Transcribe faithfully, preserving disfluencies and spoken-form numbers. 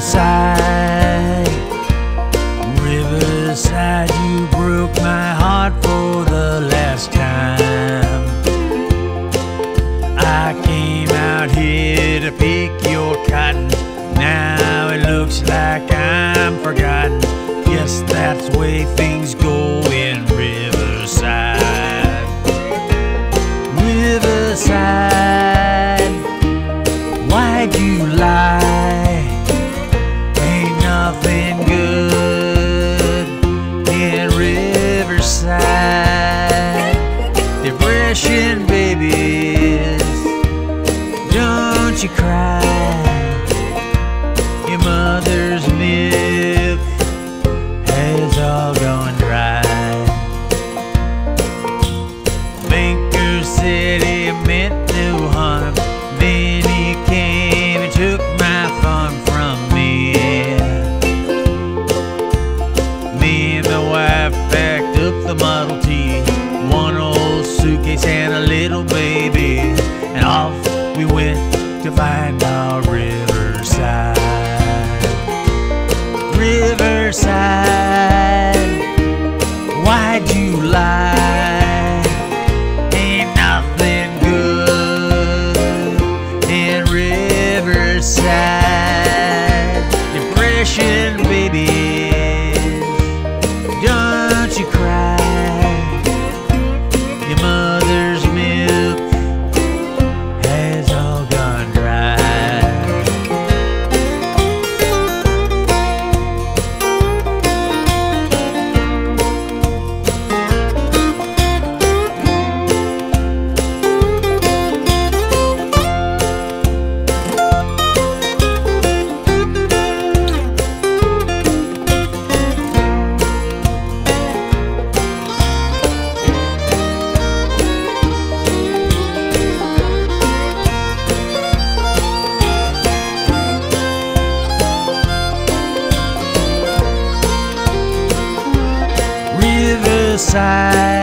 Riverside, Riverside, you broke my heart for the last time. I came out here to pick your cotton. Now it looks like I'm forgotten. Guess that's the way things go in Riverside. Riverside, why'd you lie? Ain't nothing good in Riverside. Depression, babies, don't you cry. Your mother's milk has all gone dry. Banker said he meant no harm, then he came and took my farm from me. Me and my wife packed up the Model T, one old suitcase and a little baby, and off we went to find our Riverside. Riverside, why'd you lie? Ain't nothing good in Riverside. Depression, babies, don't you cry. Your mother's milk has all gone dry. Riverside,